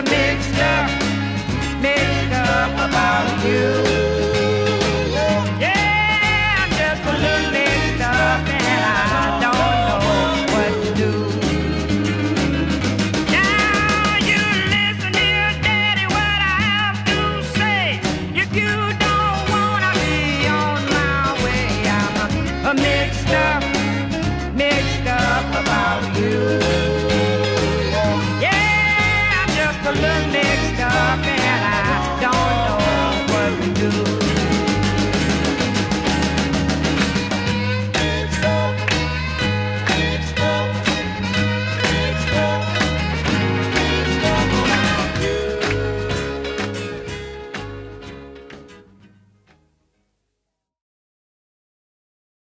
mixed up about you. Yeah, I'm just a little mixed up and I don't know what to do. Now you listen, dear daddy, what I have to say. If you don't wanna be on my way, I'm a mixed up.